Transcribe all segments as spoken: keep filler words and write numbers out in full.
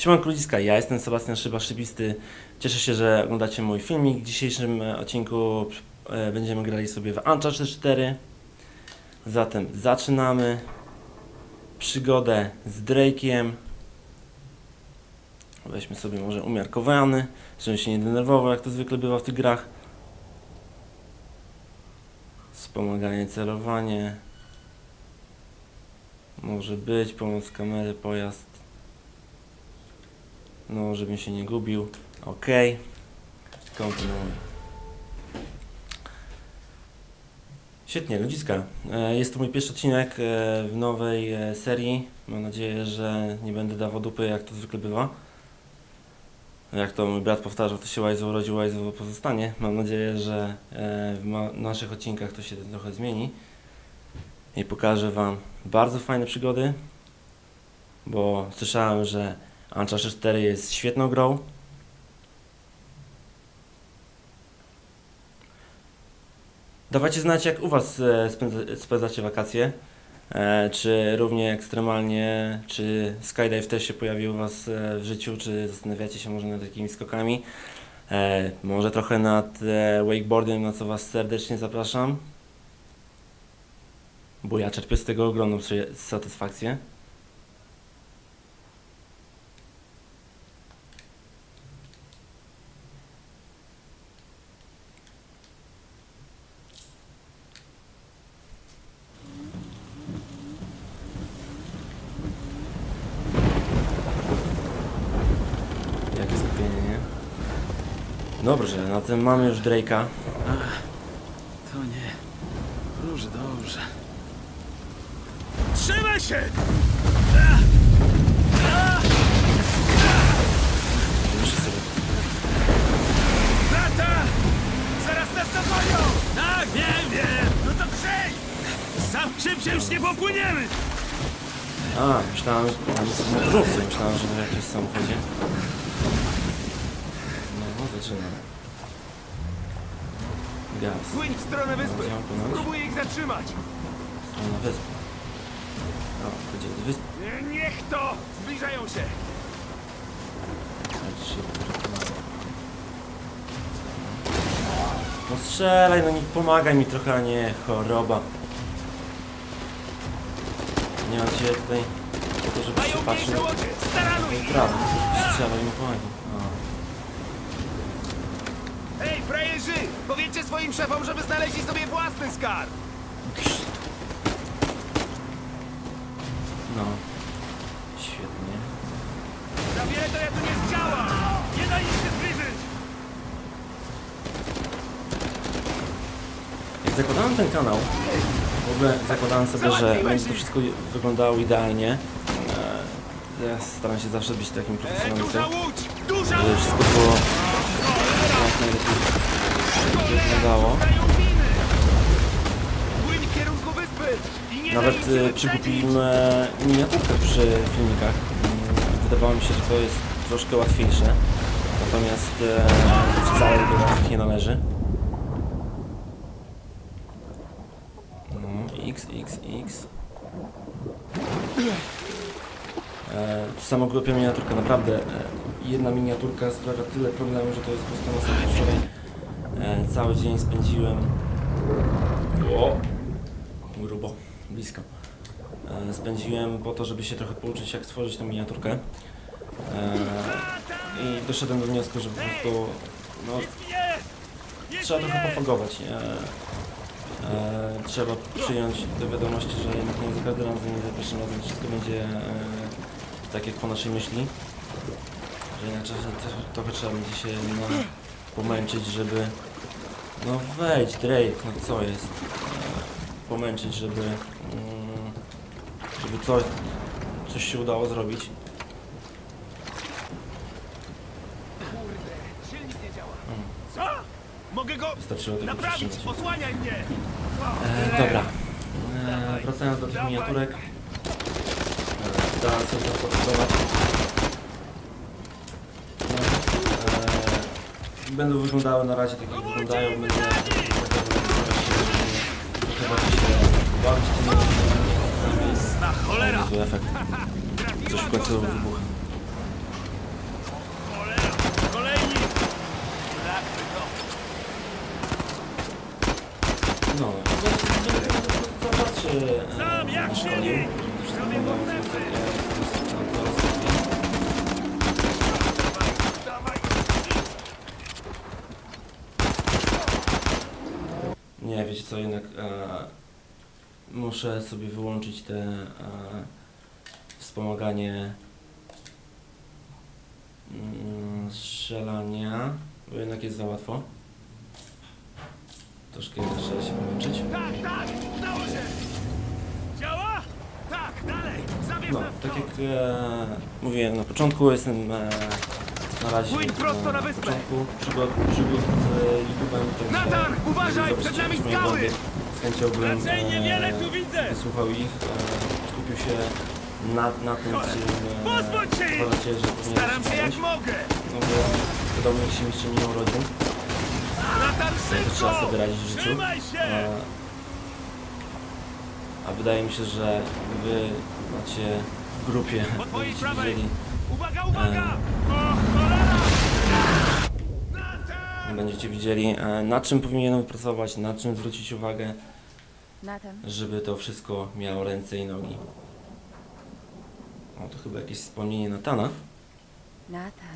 Siemanko ludziska, ja jestem Sebastian Szyba, Szybisty. Cieszę się, że oglądacie mój filmik. W dzisiejszym odcinku będziemy grali sobie w Uncharted cztery. Zatem zaczynamy przygodę z Drake'iem. Weźmy sobie może umiarkowany, żebym się nie denerwował, jak to zwykle bywa w tych grach. Wspomaganie, celowanie. Może być, pomoc kamery, pojazd. No, żebym się nie gubił. Ok. Kontynuuję. Świetnie, ludziska. Jest to mój pierwszy odcinek w nowej serii. Mam nadzieję, że nie będę dawał dupy, jak to zwykle bywa. Jak to mój brat powtarzał, to się łajzo urodził, łajzo pozostanie. Mam nadzieję, że w naszych odcinkach to się trochę zmieni. I pokażę wam bardzo fajne przygody. Bo słyszałem, że Uncharted cztery jest świetną grą. Dawajcie znać, jak u was spędzacie wakacje. E, czy równie ekstremalnie, czy skydive też się pojawił u was w życiu, czy zastanawiacie się może nad takimi skokami. E, może trochę nad e, wakeboardem, na co was serdecznie zapraszam. Bo ja czerpię z tego ogromną satysfakcję. Dobrze, na tym mamy już Drake'a. To nie. Dobrze, dobrze. Trzymaj się! Muszę sobie. Lata! Zaraz nas dogonią! Tak, wiem, wiem! No to grzej! Sam szybciej już nie popłyniemy! A, myślałem, że tam jest motorówce, myślałem, że w jakimś samochodzie. No, zaczynamy. Gaz. Płyń w stronę wyspy! Spróbuję ich zatrzymać! Strona wyspy. O, chodzi do wyspy. Niech to! Zbliżają się! No strzelaj, no nie pomagaj mi trochę, a nie choroba. Nie mam cię tutaj po to, żeby się patrzył. Prawo, strzelaj, mi pomagaj. Hej, frajerzy! Powiedzcie swoim szefom, żeby znaleźli sobie własny skarb! No. Świetnie. Za wiele to ja tu nie zdziała! Nie daj im się zbliżyć! Jak zakładałem ten kanał, w ogóle zakładałem sobie, że będzie to wszystko wyglądało idealnie. Ja staram się zawsze być takim profesjonalistą, żeby wszystko było jak najlepiej wyglądało. Nawet y, przykupiliśmy miniaturkę przy filmikach. Wydawało mi się, że to jest troszkę łatwiejsze. Natomiast e, wcale do łatwych nie należy. No, X, X, X. E, sama głupia miniaturka, naprawdę. E, jedna miniaturka sprawia tyle problemów, że to jest po prostu masakra. Wczoraj e, cały dzień spędziłem. O! Grubo, blisko. E, spędziłem po to, żeby się trochę pouczyć, jak stworzyć tę miniaturkę. E, I doszedłem do wniosku, że po prostu no, trzeba trochę pofagować. E, e, trzeba przyjąć do wiadomości, że jednak nie za każdym razem, nie za pierwszym razem wszystko będzie e, tak jak po naszej myśli. Że jednak trochę trzeba będzie się no, pomęczyć, żeby... No wejdź, Drake, no co jest? E, pomęczyć, żeby... Mm, żeby coś, coś się udało zrobić. Co? Mogę go Wystarczyło tego naprawić! przytrzymać. Osłaniaj mnie! E, dobra. E, wracając do tych miniaturek. E, Starałem sobie zastosować. No, e, będą wyglądały na razie tak jak wyglądają. Będę trochę bardziej się bawić tym. Na cholera! Niezły efekt. Coś w końcu wybucha. wiecie co, jednak e, muszę sobie wyłączyć te e, wspomaganie mm, strzelania, bo jednak jest za łatwo. Troszkę jednak trzeba się pomęczyć. Tak, tak! Udało się! Działa? Tak, dalej! Zabierz No, nas tak stąd. jak e, mówiłem na początku, jestem e, na razie Płyń prosto e, na wyspę. początku przygód, przygód z e, YouTube'em. także Natan, uważaj, żeby przed zobaczyć nami moje skały! vlogi, z chęcią bym Raczej niewiele tu widzę! wysłuchał ich, e, skupił się na, na tym, czym e, Pozbądź się ich! uważacie, że powinien Staram się jak zrobić. mogę! No bo podobnie się jeszcze nie urodził, Natan, to trzeba szybko! sobie radzić w życiu. Trzymaj się! A, a wydaje mi się, że wy macie w grupie, Po twojej będziecie prawej! widzieli, Uwaga, uwaga! O, cholera! Natan! będziecie widzieli e, na czym powinienem pracować, na czym zwrócić uwagę, Nathan, żeby to wszystko miało ręce i nogi. O, to chyba jakieś wspomnienie Natana. Nathan.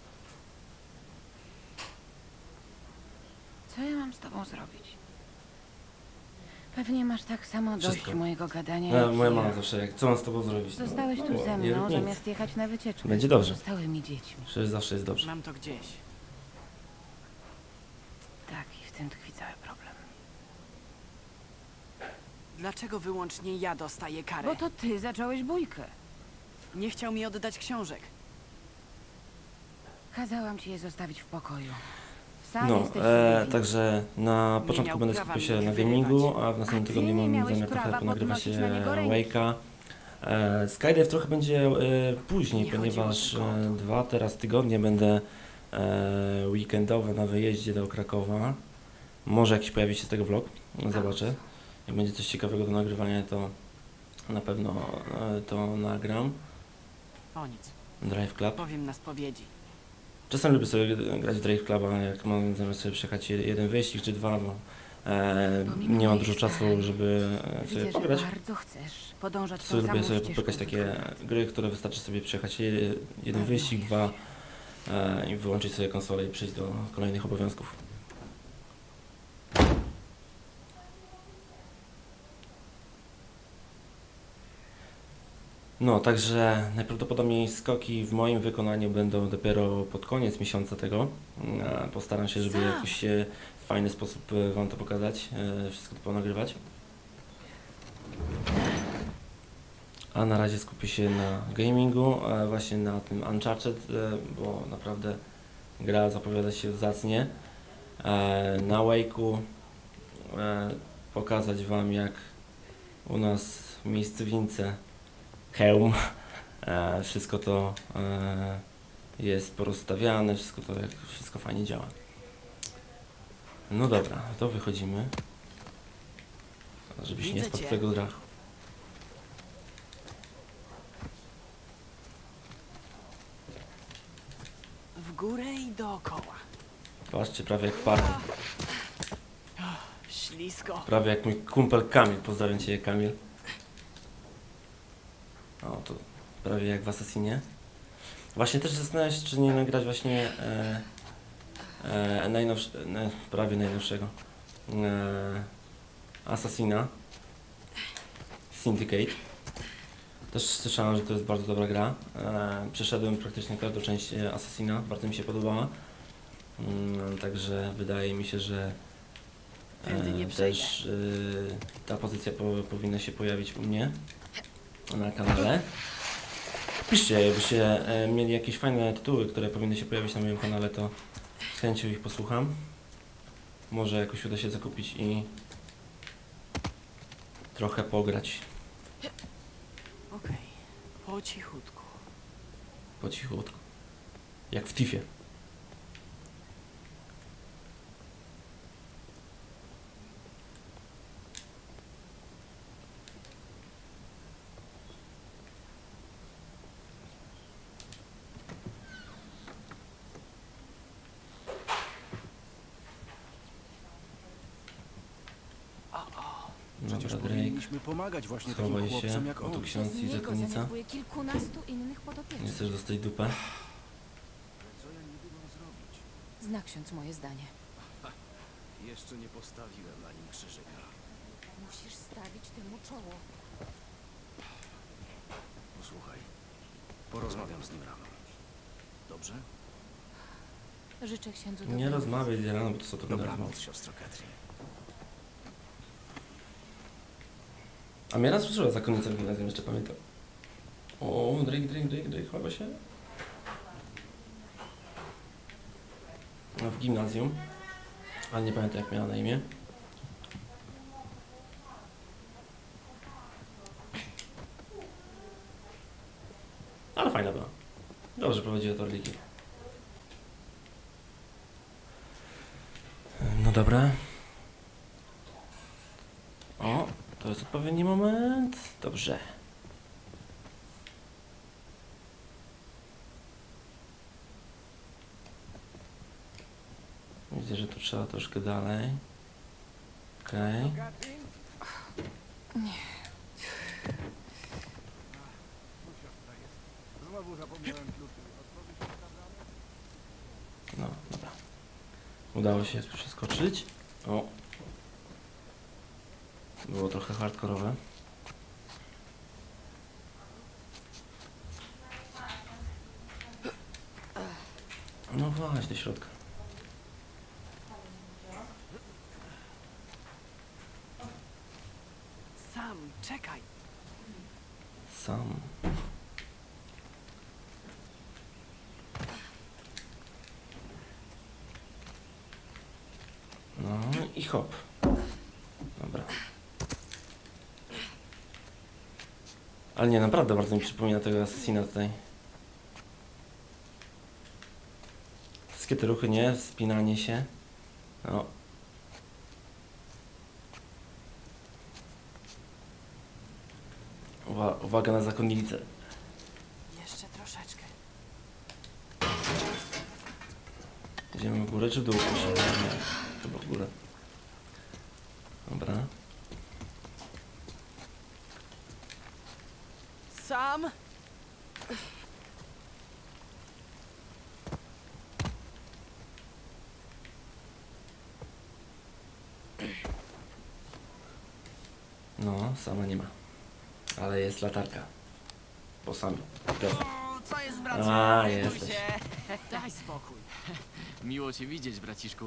Co ja mam z tobą zrobić? Pewnie masz tak samo dość Wszystko. mojego gadania E, jak moja ja. mama zawsze, jak, co mam z tobą zrobić? No, Zostałeś tu o, ze nie mną, rób nic. zamiast jechać na wycieczkę. Będzie dobrze. Z pozostałymi dziećmi. Przecież zawsze jest dobrze. Mam to gdzieś. Tak, i w tym tkwi cały problem. Dlaczego wyłącznie ja dostaję karę? Bo to ty zacząłeś bójkę. Nie chciał mi oddać książek. Kazałam ci je zostawić w pokoju. Sam No, jesteś e, sobie także na Nie początku miał będę prawa skupiał się mnie na wyrywać. gamingu, a w następnym A ty tygodniu nie mam miałeś zamiar trochę prawa ponagrywać podnosić na niego e, ręki. Wake'a. E, Skydive trochę będzie e, później, Nie chodziło ponieważ tylko o e, to. dwa teraz tygodnie będę e, weekendowe na wyjeździe do Krakowa. Może jakiś pojawi się z tego vlog, zobaczę. Jak będzie coś ciekawego do nagrywania, to na pewno e, to nagram. O nic. Drive Club. Powiem na spowiedzi. Czasem lubię sobie grać w Drive Cluba, jak mam zamiast sobie przejechać jed- jeden wyścig czy dwa, bo e, Pomimo nie mam moich dużo czasu, starań, żeby e, Widzę, sobie że pograć. bardzo chcesz podążać tą Sobie lubię samą sobie ścieżką popykać takie wytchnienia. gry, które wystarczy sobie przejechać je- jeden Pewno wyścig, wiesz. dwa e, i wyłączyć sobie konsolę i przejść do kolejnych obowiązków. No, także najprawdopodobniej skoki w moim wykonaniu będą dopiero pod koniec miesiąca tego. E, Postaram się, żeby Co? jakoś e, w fajny sposób e, Wam to pokazać, e, wszystko to ponagrywać. A na razie skupię się na gamingu, e, właśnie na tym Uncharted, e, bo naprawdę gra zapowiada się zacnie. E, Na Wake'u e, pokazać Wam, jak u nas w miejscowinie hełm, e, wszystko to e, jest porozstawiane, wszystko to jak wszystko fajnie działa. No dobra, to wychodzimy, żebyś nie Widzę spadł cię. tego drachu. W górę i dookoła. Patrzcie, prawie jak parkour, Ślisko. prawie jak mój kumpel Kamil, pozdrawiam Cię Kamil. O, to prawie jak w Assassinie. Właśnie też zastanawiam się, czy nie nagrać właśnie e, e, najnowsze, e, prawie najnowszego e, Assassina Syndicate. Też słyszałem, że to jest bardzo dobra gra. E, przeszedłem praktycznie każdą część e, Assassina, bardzo mi się podobała. Mm, także wydaje mi się, że Tędy nie e, przejdę. też e, ta pozycja po, powinna się pojawić u mnie na kanale. Piszcie, jakbyście e, mieli jakieś fajne tytuły, które powinny się pojawić na moim kanale, to z chęcią ich posłucham. Może jakoś uda się zakupić i trochę pograć Okej. Po cichutku. po cichutku. Jak w Tiffie. Dobra, Przecież Drake. powinniśmy pomagać właśnie takim Schowaj chłopcom się, jak o tu on. ksiądz i zakonnica. zaniedbuje kilkunastu innych Nie podopiecznych. chcesz dostać dupę? Co ja niby mam zrobić? Zna ksiądz moje zdanie. Jeszcze nie postawiłem na nim krzyżyka. Musisz stawić temu czoło. Posłuchaj, porozmawiam z nim rano. Dobrze? Życzę księdzu Nie dobrego. rozmawiaj rano, bo to są to Dobranoc, siostro Katrin. A mnie raz użyła zakonnica w gimnazjum, jeszcze pamiętam. O, Drake, Drake, Drake, Drake, chyba się. No, w gimnazjum. Ale nie pamiętam, jak miała na imię. Ale fajna była. Dobrze prowadziła to religii. No dobra. O, to jest odpowiedni moment. Dobrze. Widzę, że tu trzeba troszkę dalej. Okej. Okay. No, dobra. Udało się przeskoczyć. O. Było trochę hardkorowe. No właśnie, do środka. Sam, czekaj. Sam. No i hop. Dobra. Ale nie, naprawdę bardzo mi przypomina tego Assassina tutaj. Wszystkie te ruchy, nie? Spinanie się. No. Uwa uwaga na zakonnicę. Jeszcze troszeczkę. Idziemy w górę czy w dół? Nie, chyba w górę. Dobra. Sam! No, sama nie ma. Ale jest latarka. Po sami. O, co jest, bracie? A, Ratuj jesteś. się. Daj spokój. Miło cię widzieć, braciszku.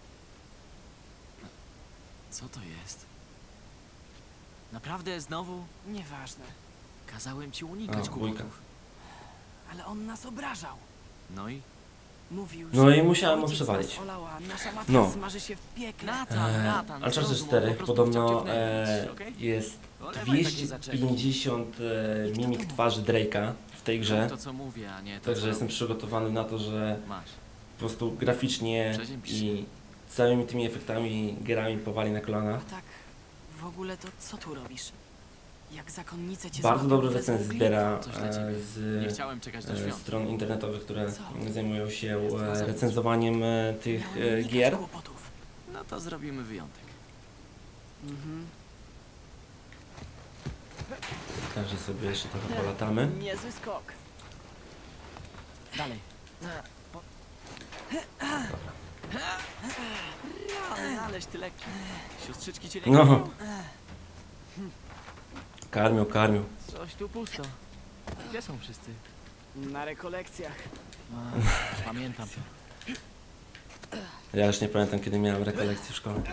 Co to jest? Naprawdę znowu? Nieważne. Kazałem ci unikać A, wujka. kłopotów. Ale on nas obrażał. No i? Mówił, No że i musiałem mu ojciec przewalić. nas olała, nasza matka No. smaży się w piekle. Natan, Eee, Natan, Uncharted zrozum, on cztery po prostu chciał cię podobno wnętrzyć, e, okej? jest Olewaj dwieście takie zaczepki. pięćdziesiąt e, mimik twarzy Drake'a w tej grze. To co mówię, a nie to Także co jestem robisz. przygotowany na to, że Masz. po prostu graficznie Przeziębisz się. i całymi tymi efektami grami powali na kolana. A tak, w ogóle to co tu robisz? Jak zakonnice cię Bardzo złapią, dobre wezmą recenzje glin. zbiera Coś dla e, ciebie. Nie z chciałem czekać do e, świąt. stron internetowych, które Co? zajmują się Jest e, rozumiem. recenzowaniem e, tych Miałem e, unikać gier. kłopotów. No to zrobimy wyjątek. Mhm. Także sobie jeszcze trochę polatamy. Niezły skok. Dalej. Ale, aleś ty lekki. Siostrzyczki cię No. Karmią, karmią. Coś tu pusto. Gdzie są wszyscy? Na rekolekcjach. A, pamiętam. Ja już nie pamiętam, kiedy miałem rekolekcję w szkole.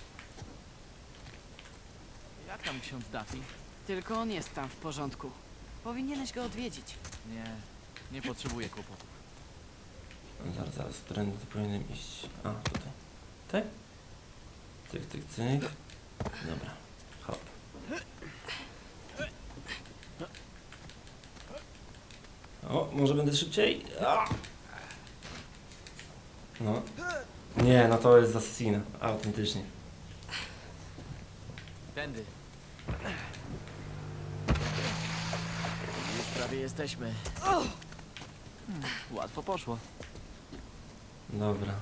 Jak tam ksiądz Duffy? Tylko on jest tam w porządku. Powinieneś go odwiedzić. Nie, nie potrzebuję kłopotów. Zaraz, zaraz, którędy to powinienem iść? A, tutaj. Tak? Cyk, cyk, cyk. Dobra, hop. O, może będę szybciej? A! No. Nie, no to jest z Assassina, autentycznie. Tędy. Już prawie jesteśmy. Hmm, łatwo poszło. Dobra.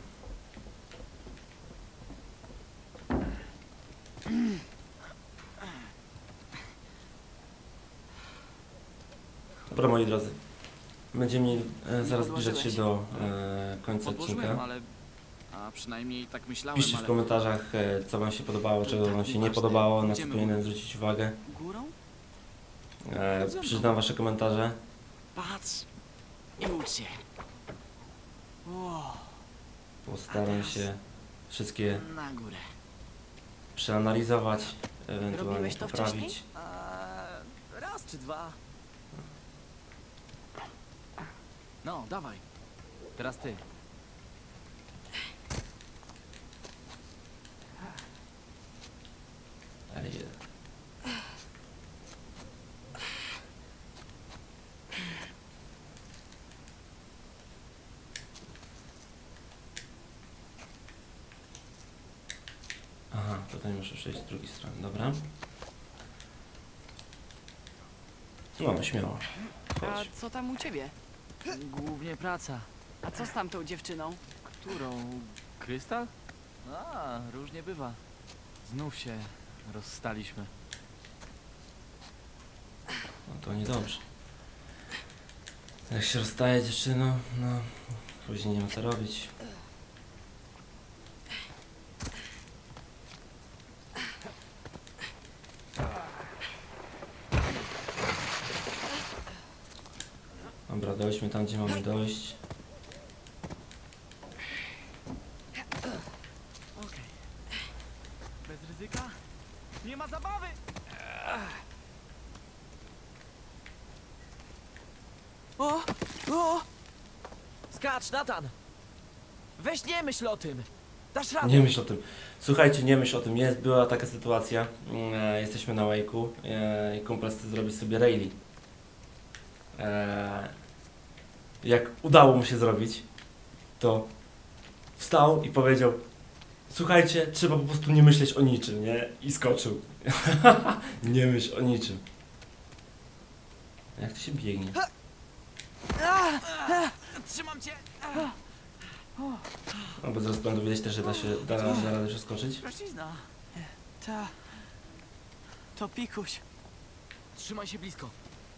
Dobra, moi drodzy. Będziemy e, zaraz zbliżać się do e, końca Podłożyłem, odcinka. ale... A przynajmniej tak myślałem, Piszcie w ale... komentarzach, e, co wam się podobało, czego tak wam się nie nieważne. podobało, na co Idziemy powinienem górą. zwrócić uwagę. Górą? E, przeczytam wasze komentarze. Patrz i ucz się. Wow, Postaram teraz? się wszystkie na górę. przeanalizować, ewentualnie Robiłeś to poprawić. wcześniej? Eee, raz czy dwa. No, dawaj. Teraz ty. Ale je- Aha, tutaj muszę przejść z drugiej strony, dobra. No, śmiało. A Chodź. co tam u ciebie? Głównie praca. A co z tamtą dziewczyną? Którą? Krystal? A, różnie bywa. Znów się rozstaliśmy. No to niedobrze. Jak się rozstaje dziewczyną, no później nie ma co robić. Dobra, dojdźmy tam, gdzie mamy dojść. Okej. Bez ryzyka? Nie ma zabawy! O! O! Skacz, Nathan! Weź nie myśl o tym! Dasz radę! Nie myśl o tym. Słuchajcie, nie myśl o tym. Jest, była taka sytuacja. E, jesteśmy na Wake'u e, i kumpel chce zrobić sobie rally. E, jak udało mu się zrobić, to wstał i powiedział: słuchajcie, trzeba po prostu nie myśleć o niczym, nie? I skoczył. Nie myśl o niczym. Jak to się biegnie? Trzymam cię! No bez rozpędu widać też, że da się da, da radę przeskoczyć. Prościzna. Ta... To pikuś. Trzymaj się blisko.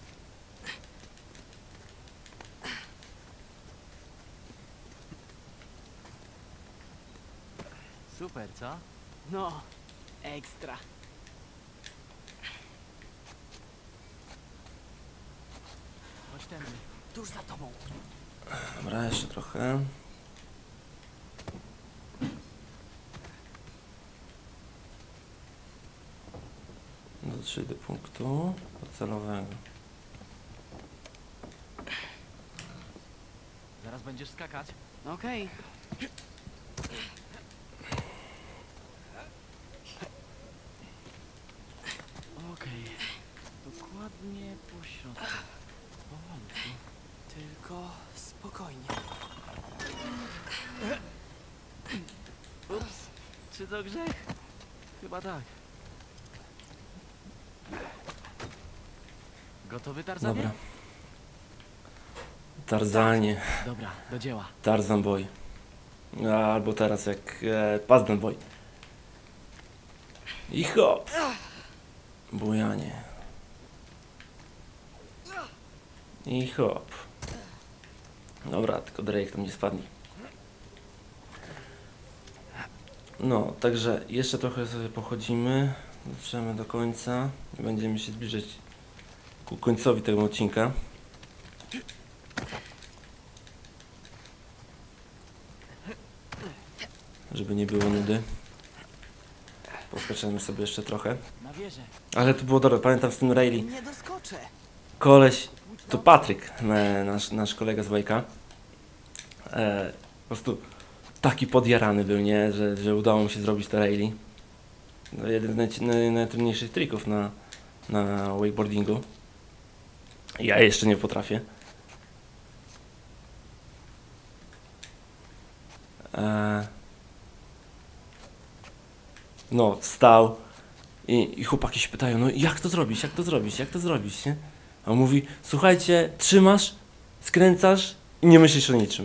Super, co? No, ekstra. Chodź tędy. Tuż za tobą. Dobra, jeszcze trochę. Dotrzeć do punktu docelowego. Zaraz będziesz skakać. Okej. Okej. Dokładnie po środku. Powolutku. Tylko spokojnie. Ups. Czy to grzech? Chyba tak. Gotowy, Tarzanie? Dobra. Tarzanie. Dobra, do dzieła. Tarzan Boy. Albo teraz jak e, Pazdan Boy. I hop. Bujanie. I hop. Dobra, tylko Drake tam nie spadnie. No, także jeszcze trochę sobie pochodzimy. Dotrzemy do końca. Będziemy się zbliżać ku końcowi tego odcinka. Żeby nie było nudy. Poskaczemy sobie jeszcze trochę. Na wieżę. Ale to było dobre, pamiętam z tym Rayleigh. Nie doskoczę. Koleś, to Patryk, e, nasz, nasz kolega z Wake'a. E, po prostu taki podjarany był, nie? Że, że udało mu się zrobić to Rayleigh. No, jeden z naj, naj, najtrudniejszych trików na, na wakeboardingu. Ja jeszcze nie potrafię. E, no, wstał i, i chłopaki się pytają, no jak to zrobić, jak to zrobić, jak to zrobić, nie? A on mówi: słuchajcie, trzymasz, skręcasz i nie myślisz o niczym.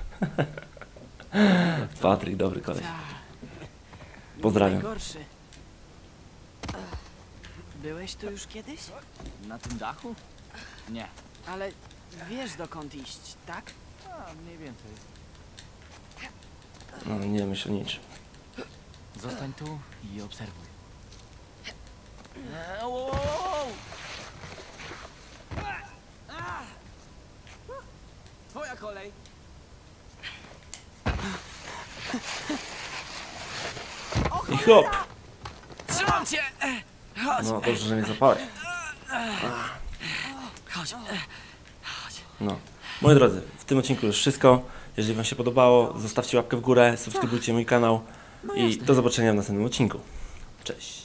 Patryk, dobry koleś. Ta. Pozdrawiam. Najgorszy. Byłeś tu już kiedyś? Na tym dachu? Nie. Ale wiesz dokąd iść, tak? A, mniej więcej. No, nie myśl o niczym. Zostań tu i obserwuj. Eee, wow, wow, wow. A! Twoja kolej. I hop! Trzymam cię! Chodź, No, dobrze, że mnie zapałeś. chodź. No. Moi drodzy, w tym odcinku już wszystko. Jeżeli wam się podobało, zostawcie łapkę w górę, subskrybujcie mój kanał i do zobaczenia w następnym odcinku. Cześć!